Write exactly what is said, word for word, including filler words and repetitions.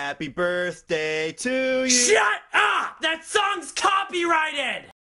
Happy birthday to you. Shut up! That song's copyrighted!